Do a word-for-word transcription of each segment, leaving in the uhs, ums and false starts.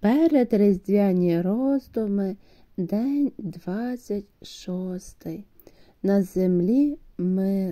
Передріздвяні роздуми, день двадцять шостий. На землі мир.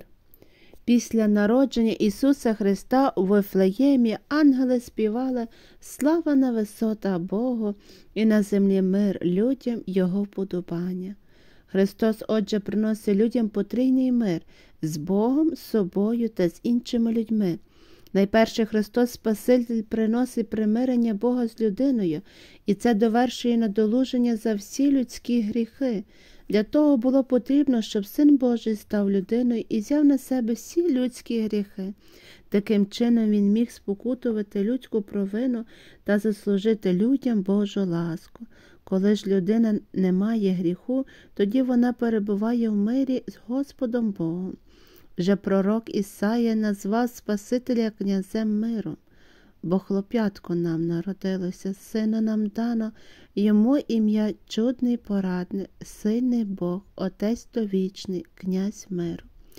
Після народження Ісуса Христа у Вифлеємі ангели співали «Слава на висотах Богу і на землі мир людям Його вподобання». Христос, отже, приносить людям потрійний мир з Богом, з собою та з іншими людьми. Найперше, Христос Спаситель приносить примирення Бога з людиною, і це довершує надолуження за всі людські гріхи. Для того було потрібно, щоб Син Божий став людиною і взяв на себе всі людські гріхи. Таким чином Він міг спокутувати людську провину та заслужити людям Божу ласку. Коли ж людина не має гріху, тоді вона перебуває в мирі з Господом Богом. Вже пророк Ісая назвав Спасителя князем миру. Бо хлоп'ятко нам народилося, сина нам дано, йому ім'я чудний порадник, сильний Бог, Отець довічний, князь миру.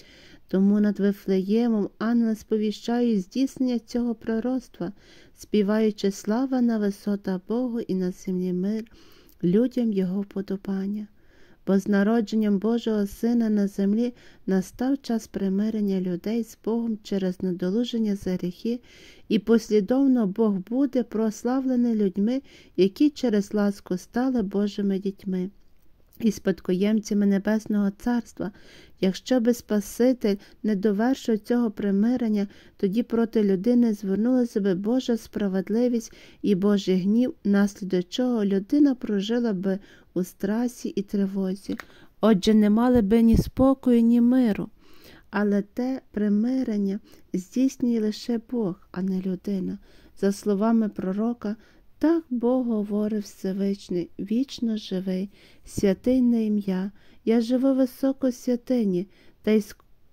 Тому над Вифлеємом ангели сповіщають здійснення цього пророцтва, співаючи слава на висотах Богу і на землі мир людям Його вподобання. Бо з народженням Божого Сина на землі настав час примирення людей з Богом через надолуження за гріхи, і послідовно Бог буде прославлений людьми, які через ласку стали Божими дітьми і спадкоємцями Небесного Царства. Якщо би Спаситель не довершив цього примирення, тоді проти людини звернулася би Божа справедливість і Божий гнів, внаслідок чого людина прожила би у страсі і тривозі. Отже, не мали би ні спокою, ні миру. Але те примирення здійснює лише Бог, а не людина. За словами пророка, так Бог говорив Всевишній, вічно живий, святий на ім'я. Я живу високо в святині, та й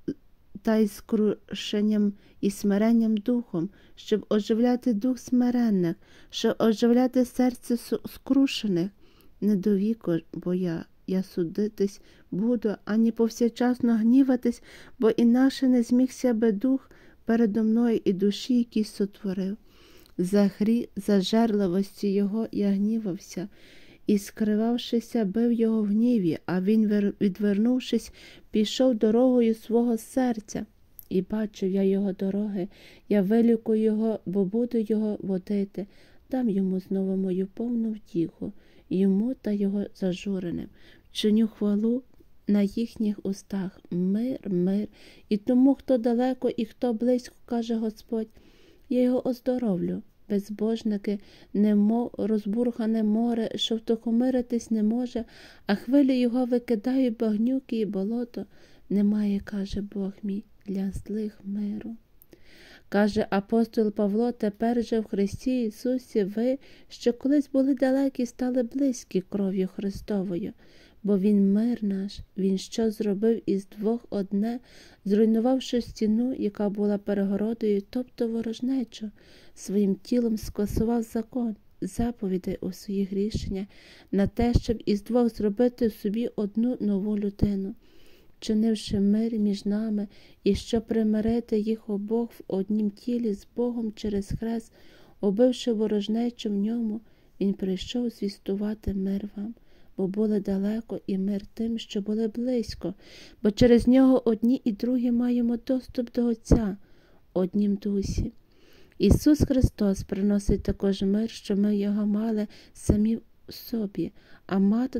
та й скрушенням і смиренням духом, щоб оживляти дух смиренних, щоб оживляти серце скрушених. Не до віку, бо я, я судитись буду, ані повсякчасно гніватись, бо інакше не змігся би дух передо мною і душі, який сотворив. За гріх, за жерливості його я гнівався, і, скривавшися, бив його в гніві, а він, відвернувшись, пішов дорогою свого серця. І бачив я його дороги, я вилікую його, бо буду його водити, дам йому знову мою повну втіху, йому та його зажуреним. Вчиню хвалу на їхніх устах. Мир, мир. І тому, хто далеко і хто близько, каже Господь, я його оздоровлю. Безбожники, немов розбурхане море, що втихомиритись не може, а хвилі його викидають багнюки і болото. Немає, каже Бог мій, для злих миру. Каже апостол Павло, тепер же в Христі Ісусі ви, що колись були далекі, стали близькі кров'ю Христовою. Бо Він мир наш, Він що зробив із двох одне, зруйнувавши стіну, яка була перегородою, тобто ворожнечу, своїм тілом скасував закон, заповідей у своїх рішеннях, на те, щоб із двох зробити собі одну нову людину, чинивши мир між нами, і щоб примирити їх обох в однім тілі з Богом через хрест, убивши ворожнечу в ньому, Він прийшов звістувати мир вам. Бо були далеко, і мир тим, що були близько, бо через нього одні і другі маємо доступ до Отця, однім дусі. Ісус Христос приносить також мир, що ми його мали самі в собі, а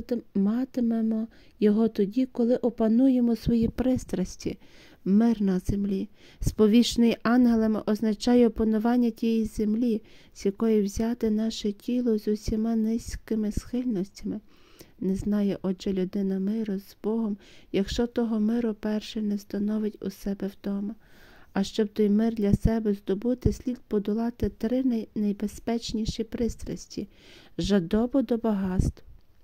матимемо його тоді, коли опануємо свої пристрасті. Мир на землі, сповіщений ангелами, означає опанування тієї землі, з якої взяти наше тіло з усіма низькими схильностями. Не знає, отже, людина миру з Богом, якщо того миру перше не встановить у себе вдома. А щоб той мир для себе здобути, слід подолати три найбезпечніші пристрасті – жадобу до багатств,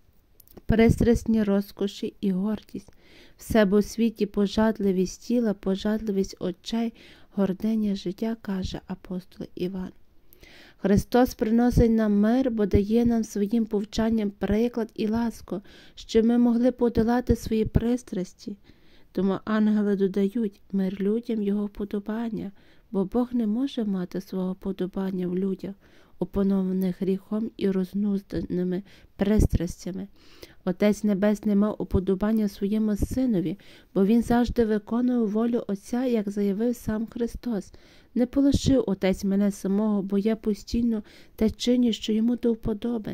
пристрасні розкоші і гордість. В себе у світі пожадливість тіла, пожадливість очей, гординя життя, каже апостол Іван. Христос приносить нам мир, бо дає нам своїм повчанням приклад і ласку, щоб ми могли подолати свої пристрасті. Тому ангели додають мир людям його вподобання, бо Бог не може мати свого вподобання в людях. опанованих гріхом і рознузданими пристрастями. Отець Небесний мав уподобання своєму Синові, бо Він завжди виконував волю Отця, як заявив сам Христос. Не полишив Отець мене самого, бо я постійно те чиню, що йому до вподоби.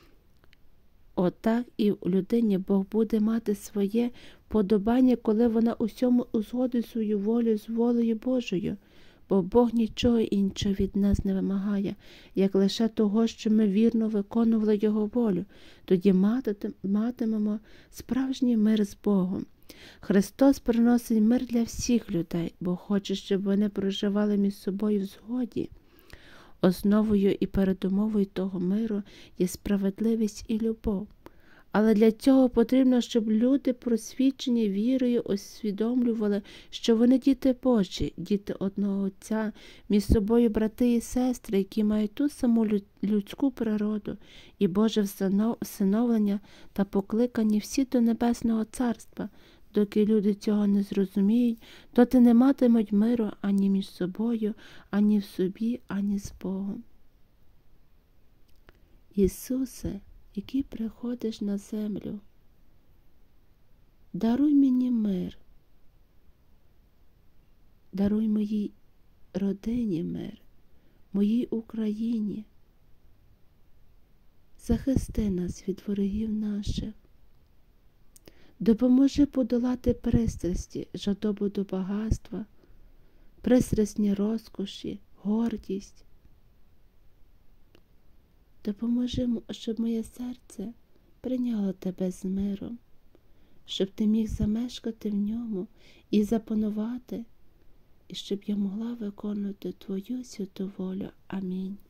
Отак і в людині Бог буде мати своє подобання, коли вона усьому узгодить свою волю з волею Божою. Бо Бог нічого іншого від нас не вимагає, як лише того, що ми вірно виконували Його волю. Тоді матимемо справжній мир з Богом. Христос приносить мир для всіх людей, бо хоче, щоб вони проживали між собою в згоді. Основою і передумовою того миру є справедливість і любов. Але для цього потрібно, щоб люди, просвічені вірою, усвідомлювали, що вони діти Божі, діти одного Отця, між собою брати і сестри, які мають ту саму людську природу і Боже всиновлення та покликані всі до Небесного Царства. Доки люди цього не зрозуміють, доти не матимуть миру ані між собою, ані в собі, ані з Богом. Ісусе, який приходиш на землю, даруй мені мир, даруй моїй родині мир, моїй Україні. Захисти нас від ворогів наших. Допоможи подолати пристрасті, жадобу до багатства, пристрасні розкоші, гордість. Допоможи, щоб моє серце прийняло тебе з миром, щоб ти міг замешкати в ньому і запанувати, і щоб я могла виконувати твою святу волю. Амінь.